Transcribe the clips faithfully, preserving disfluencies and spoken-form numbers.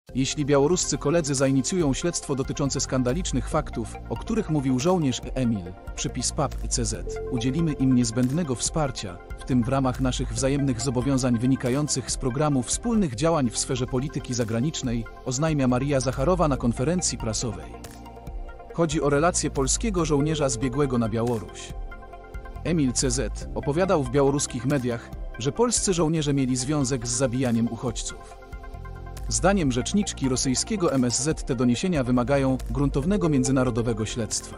Jeśli białoruscy koledzy zainicjują śledztwo dotyczące skandalicznych faktów, o których mówił żołnierz Emil, przypis P A P C Z, udzielimy im niezbędnego wsparcia, w tym w ramach naszych wzajemnych zobowiązań wynikających z programu wspólnych działań w sferze polityki zagranicznej, oznajmia Maria Zacharowa na konferencji prasowej. Chodzi o relację polskiego żołnierza zbiegłego na Białoruś. Emil C Z opowiadał w białoruskich mediach, że polscy żołnierze mieli związek z zabijaniem uchodźców. Zdaniem rzeczniczki rosyjskiego M S Z te doniesienia wymagają gruntownego międzynarodowego śledztwa.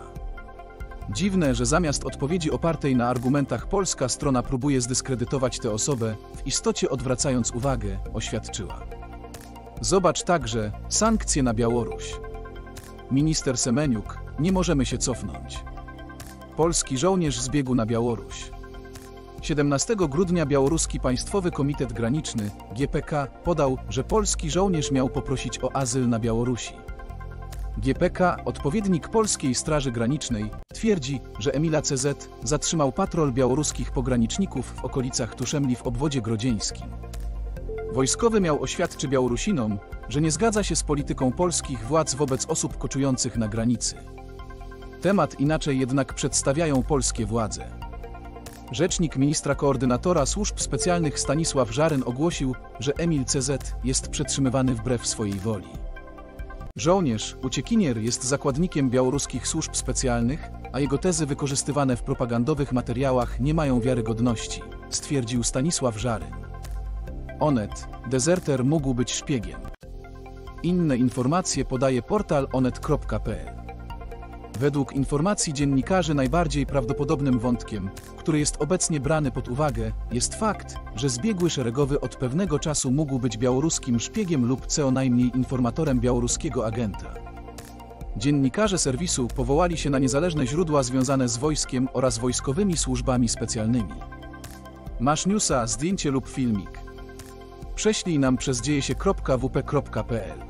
Dziwne, że zamiast odpowiedzi opartej na argumentach polska strona próbuje zdyskredytować tę osobę, w istocie odwracając uwagę, oświadczyła. Zobacz także sankcje na Białoruś. Minister Semeniuk, nie możemy się cofnąć. Polski żołnierz zbiegł na Białoruś. siedemnastego grudnia Białoruski Państwowy Komitet Graniczny, G P K, podał, że polski żołnierz miał poprosić o azyl na Białorusi. G P K, odpowiednik Polskiej Straży Granicznej, twierdzi, że Emila C Z zatrzymał patrol białoruskich pograniczników w okolicach Tuszemli w obwodzie grodzieńskim. Wojskowy miał oświadczyć Białorusinom, że nie zgadza się z polityką polskich władz wobec osób koczujących na granicy. Temat inaczej jednak przedstawiają polskie władze. Rzecznik ministra koordynatora służb specjalnych Stanisław Żaryn ogłosił, że Emil C Z jest przetrzymywany wbrew swojej woli. Żołnierz, uciekinier jest zakładnikiem białoruskich służb specjalnych, a jego tezy wykorzystywane w propagandowych materiałach nie mają wiarygodności, stwierdził Stanisław Żaryn. Onet, dezerter mógł być szpiegiem. Inne informacje podaje portal onet kropka p l. Według informacji dziennikarzy najbardziej prawdopodobnym wątkiem, który jest obecnie brany pod uwagę, jest fakt, że zbiegły szeregowy od pewnego czasu mógł być białoruskim szpiegiem lub co najmniej informatorem białoruskiego agenta. Dziennikarze serwisu powołali się na niezależne źródła związane z wojskiem oraz wojskowymi służbami specjalnymi. Masz newsa, zdjęcie lub filmik? Prześlij nam przez dziejesie kropka w p kropka p l.